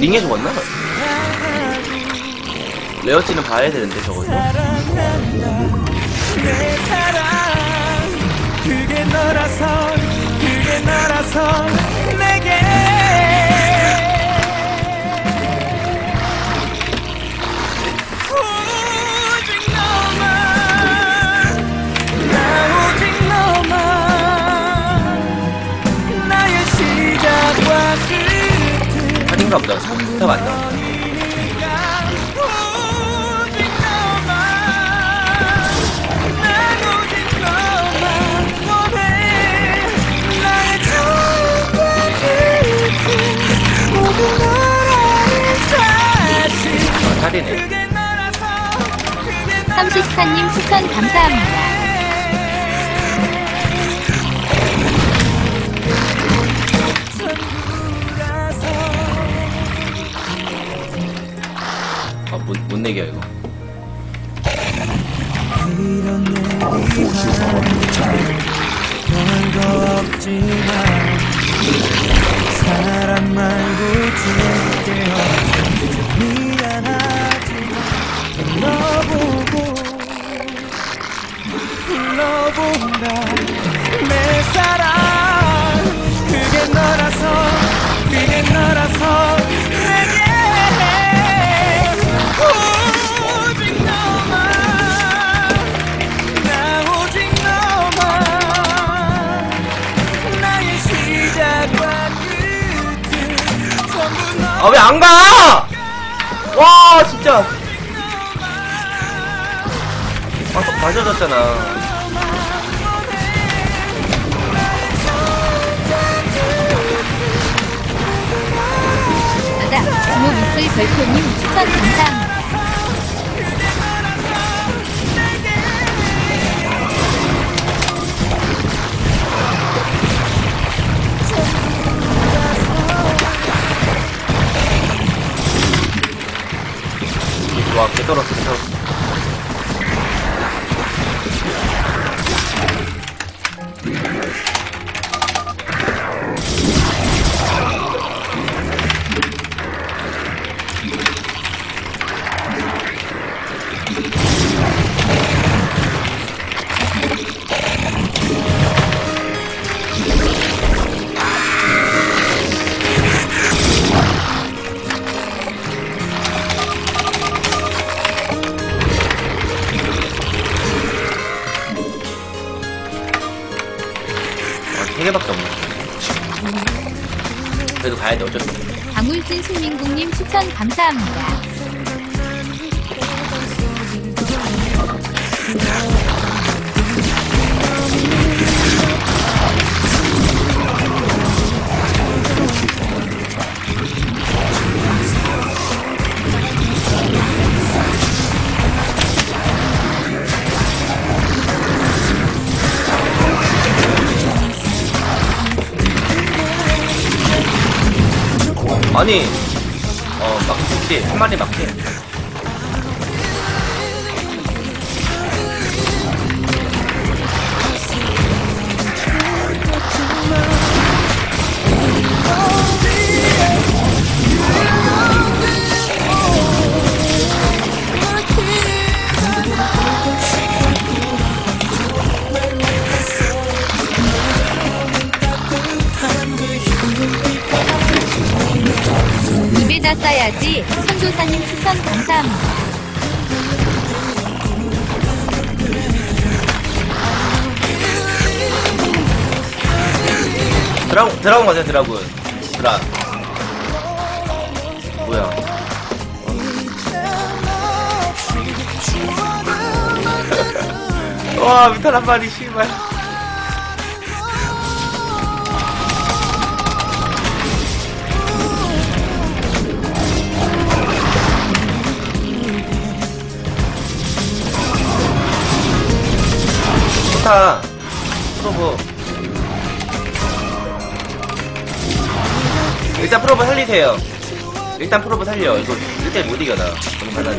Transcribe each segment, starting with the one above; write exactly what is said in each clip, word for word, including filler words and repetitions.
링에 죽었나? 레어치는 봐야 되는데 저거죠? 내 사랑 그게 너라서 그게 너라서 내게 오직 너만 나 오직 너만 나의 시작과 끝을 사진가 보다 스탑 안 나와. 그게 너라서 그게 너라서 삼십사님 추천 감사합니다. 아, 못, 못 내겨, 이거. 이런 내기 별거 없지만 사랑 말고 줄게 없어 미안하지만 불러보고 불러본다 내 사랑 그게 너라서 그게 너라서 내게 오직 너만 나 오직 너만 나의 시작과 끝을 전부 너 아, 왜 안 가! 와, 진짜. 아, 또 가져졌잖아. 아다 주모 미끌 별표님 추천 감사합니다. 와, 개 떨었어, 개 떨었어. 세 개밖에 없네. 그래도 가야 돼, 어쩔 수 없어. 방울진 신민국님 추천 감사합니다. 아니, 어, 막히지. 한 마리 막히. 입에다 싸야지. 선조사님 추천 감사합니다. 드라군, 드라군 맞아요, 드라군. 드라. 뭐야. 와, 밑에 한 마리, 씨발. 좋다. 프로브. 일단 프로브 살리세요. 일단 프로브 살려. 이거 일단 못 이겨, 나. 너무 가난해.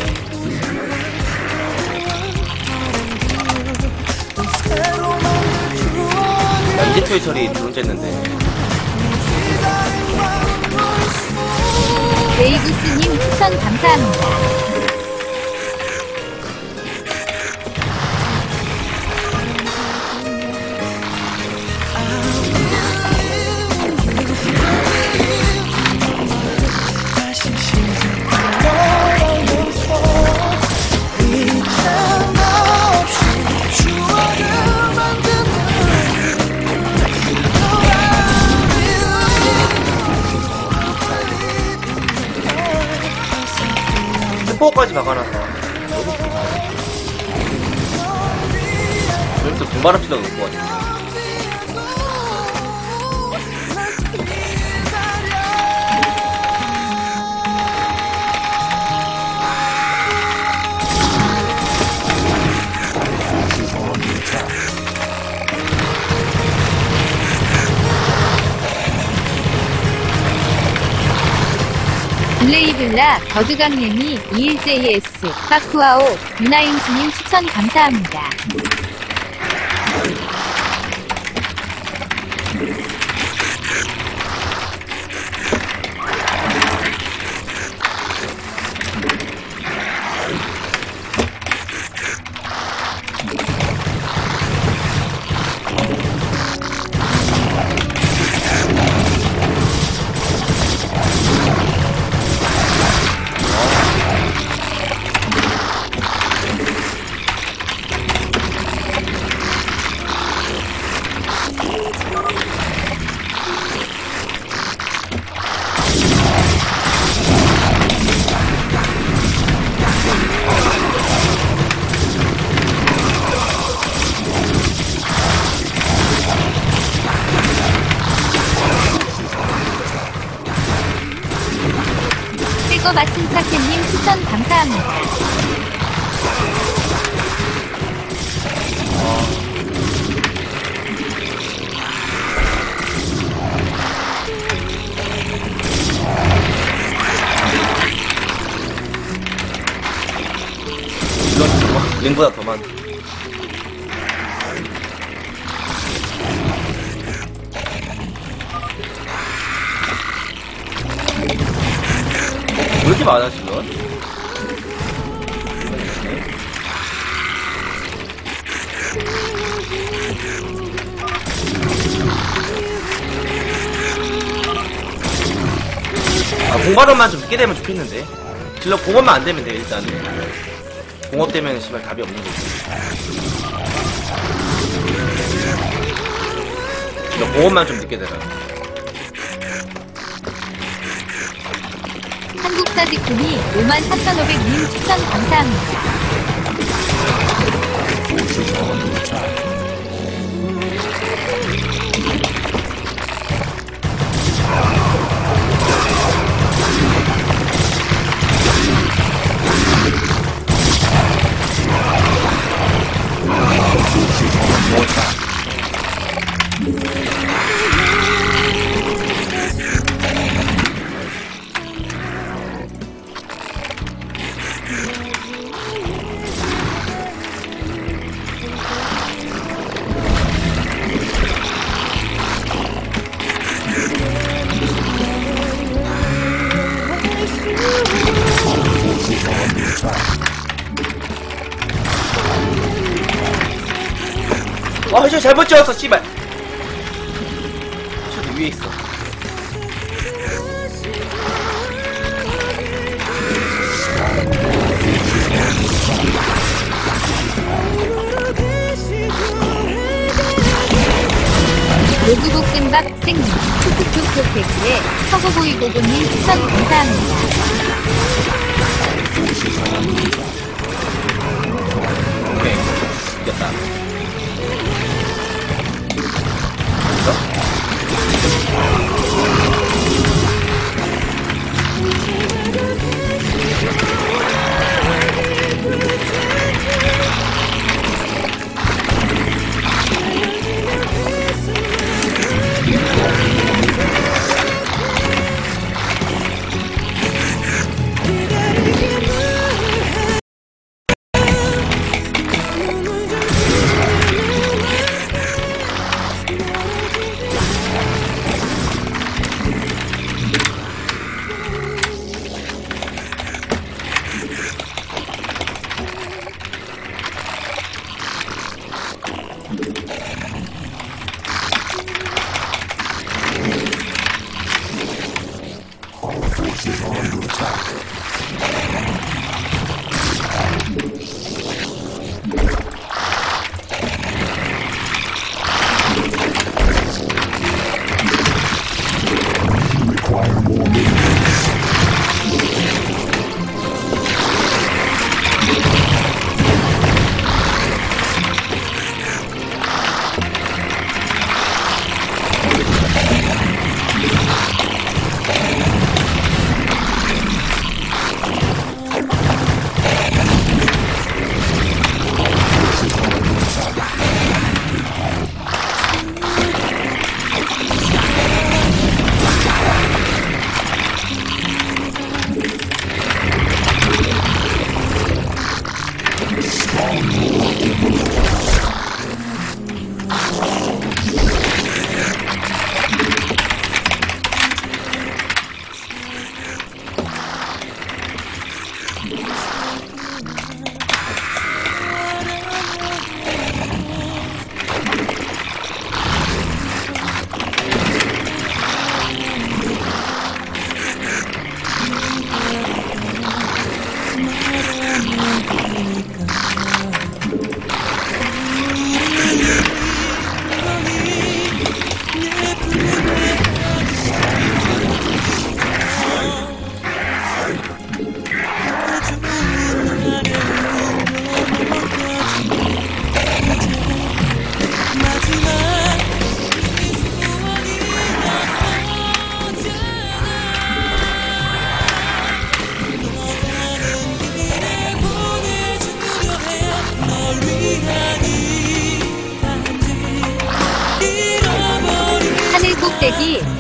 나 이제 토이 처리 드론 쬐는데. 레이구스님 추천 감사합니다. 다시 시작해보면서 이젠 없이 추억을 만드는 스포까지 박아놨어. 여기서 군바람치다 놓을 것 같아. 블레이블라 더드강님이 이일제이에스 파쿠아오 유나잉스님 추천 감사합니다. 새거 마침 차케님 추천 감사합니다. 이건 더, 링보다 더 많아. 왜 이렇게 많아 지금? 아 공발업만 좀 늦게 되면 좋겠는데. 질러 공업만 안 되면 돼 일단은. 공업 되면 씨발 답이 없는 거지. 질러 공업만 좀 늦게 되라. 한국사직군이 오만 사천오백 님 추천 감사합니다. 와, 저 잘못 지었어, 씨발. 저기 위에 있어. 로그볶음밥 생님 툭툭툭 프로테크의 서구보이고고님 추천 감사합니다. 오케이. 이겼다.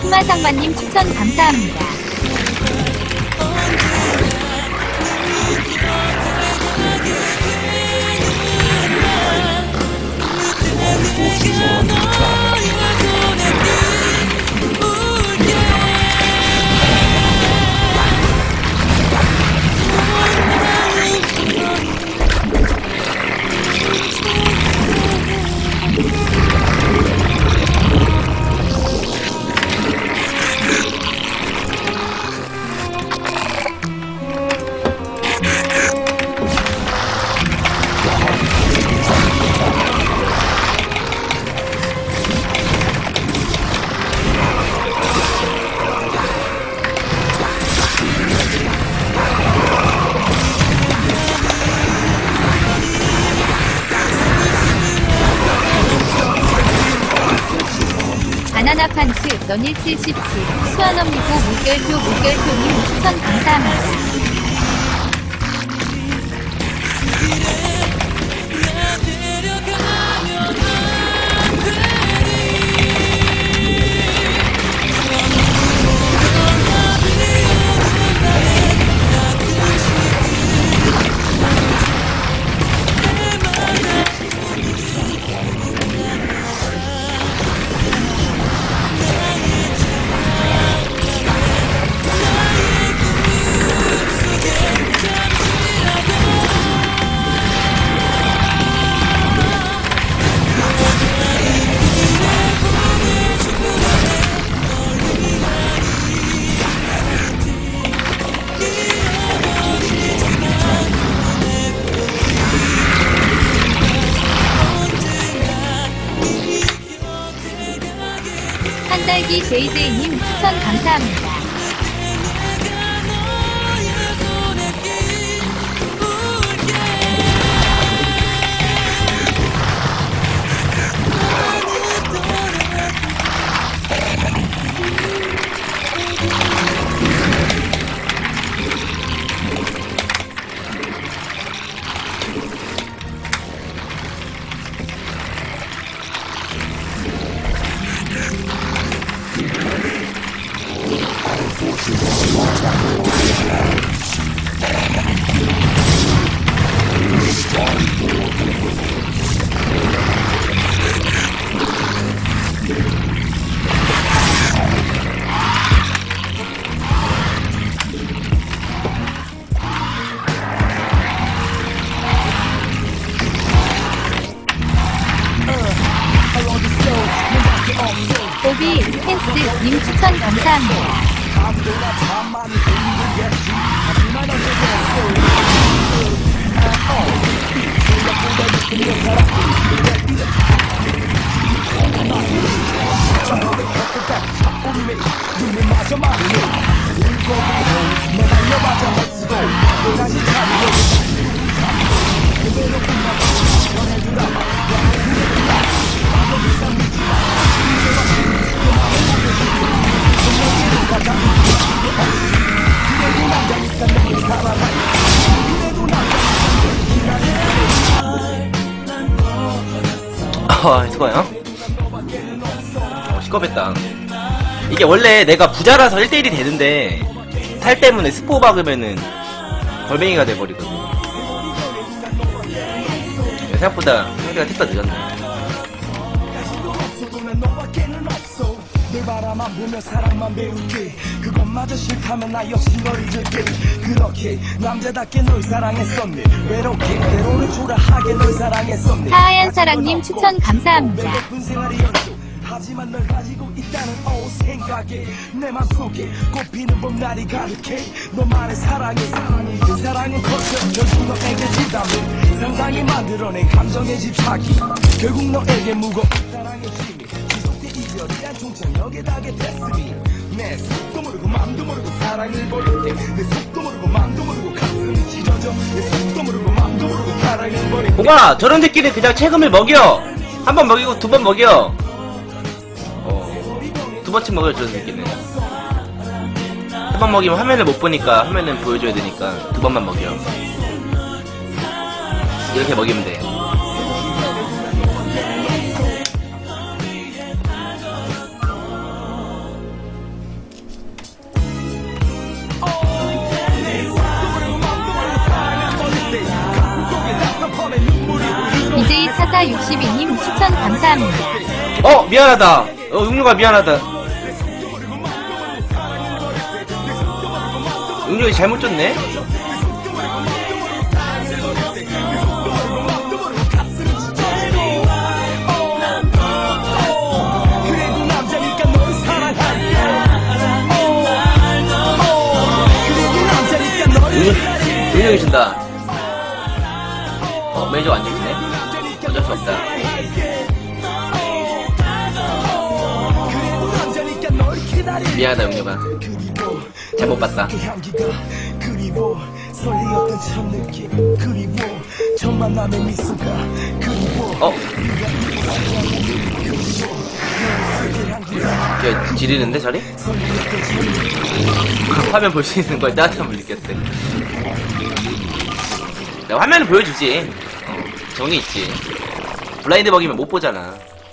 수마상마님 추천 감사합니다. 바나나판츠 넌일 칠십칠 수완언니고 물결표 물결표님 추천 감사합니다. 한달기 제이제이님 추천 감사합니다. 오비 스탠스님 추천 감사합니다. 아, 수고요. 어, 시겁했다. 이게 원래 내가 부자라서 일 대일이 되는데 탈 때문에 스포 박으면은 벌뱅이가 돼버리거든. 생각보다 상대가 택가 늦었네. 널 바라만 보며 사랑만 배울게. 그것마저 싫다면 나 역시 널 잊을게. 그렇게 남자답게 널 사랑했었네. 외롭게 때로는 초라하게 널 사랑했었네. 하하얀 사랑님 추천 감사합니다. 하지만 널 가지고 있다는 어 생각에 내 맘속에 꽃피는 봄날이 가득해. 너만의 사랑이 그 사랑은 커져 결국 너에게 지다며 상상이 만들어낸 감정의 집착이 결국 너에게 무거운 사랑의 힘이 지속돼 이별이란 종착역에 닿게 됐으니 내 속도 모르고 맘도 모르고 사랑을 버릴 때 내 속도 모르고 맘도 모르고 가슴이 찢어져 내 속도 모르고 맘도 모르고 사랑을 버릴 때. 공아, 저런 새끼는 그냥 책임을 먹여. 한 번 먹이고 두 번 먹여. 두 번쯤 먹어요, 저런 새끼는. 한 번 먹이면 화면을 못 보니까 화면은 보여줘야 되니까 두 번만 먹여. 이렇게 먹이면 돼. 육십이 님 추천 감사합니다. 어 미안하다. 어 육류가 미안하다. 육류이 잘못 줬네. 육류이 준다. 어 매니저 안 주네. 어쩔 수 없다. 미안하다 육류가. 잘못 봤다. 그리워 설레었던 첫 느낌 그리워 첫 만남의 미소가 그리워 어? 야 지리는데 저리? 화면 볼 수 있는 걸 따뜻함을 느꼈대. 내가 화면을 보여주지. 어, 정이 있지. 블라인드 먹이면 못 보잖아.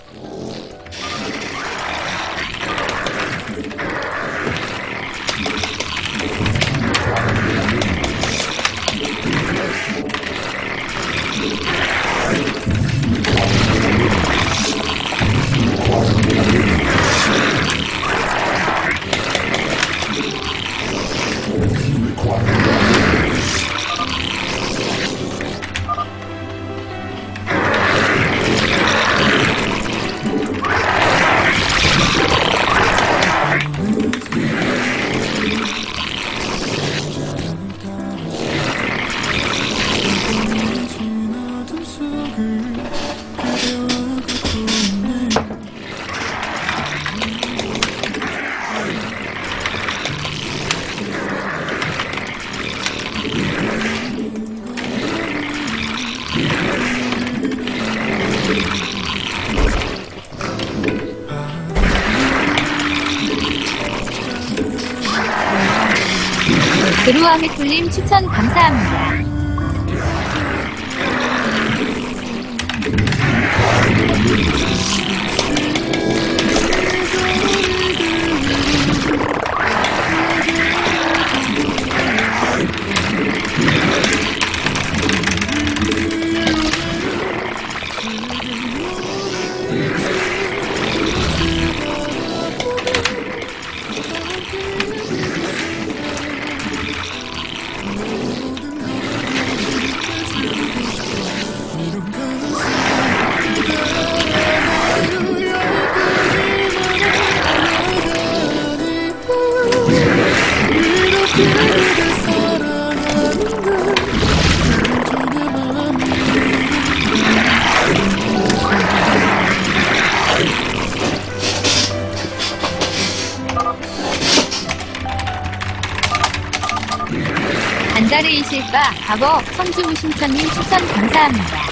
드루아메 툴님 추천 감사합니다. 안다르이 실바 과거 성지우 신천님 추천 감사합니다.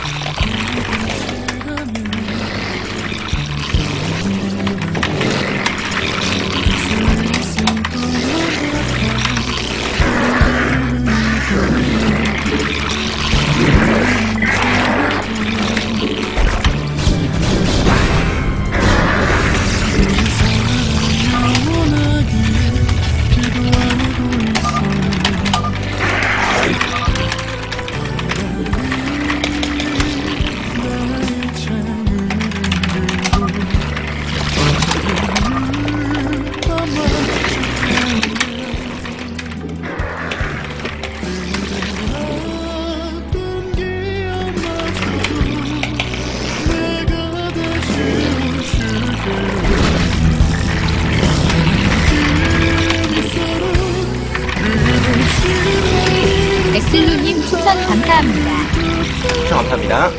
엑슬루님 추천 감사합니다. 추천 감사합니다.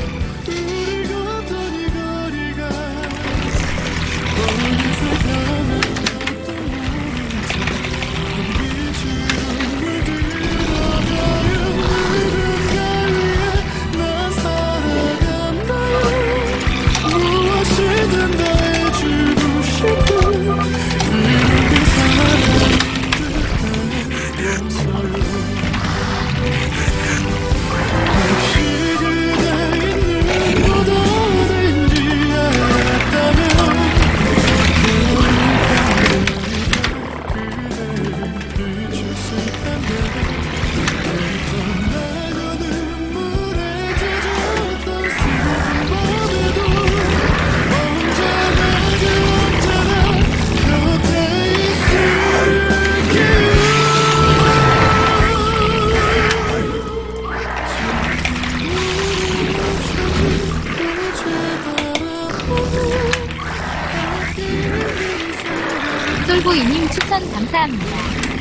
콜보이님 추천 감사합니다.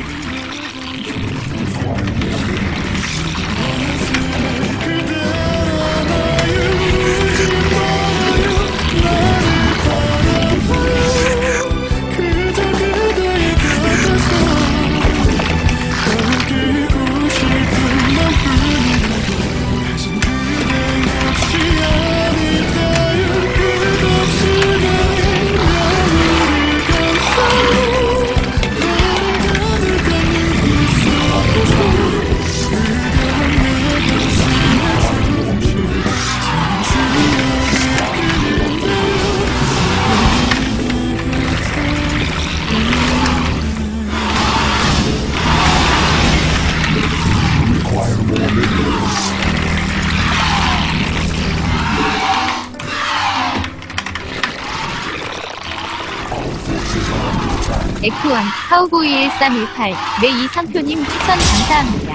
에프원 카우보이 일삼일팔 메이 삼표님 추천 감사합니다.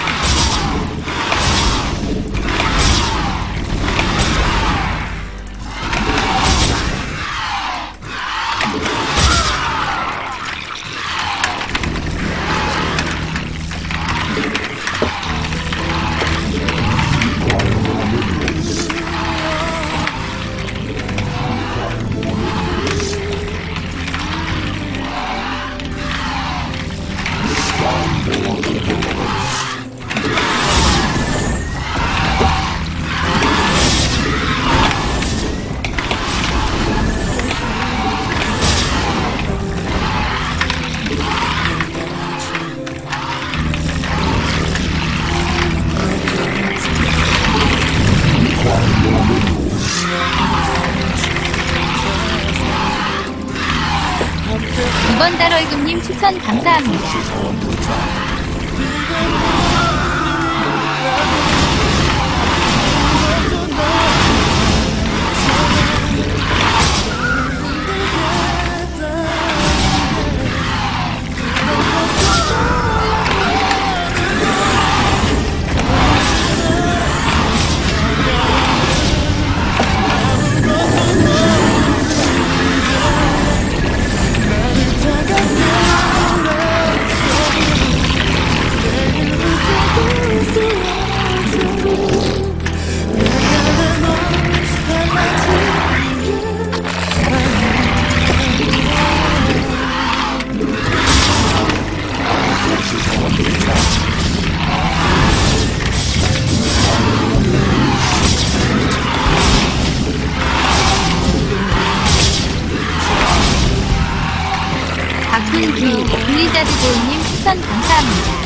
이번 달 월급님 추천 감사합니다. 박훈기 블리자드 조이님 추천 감사합니다.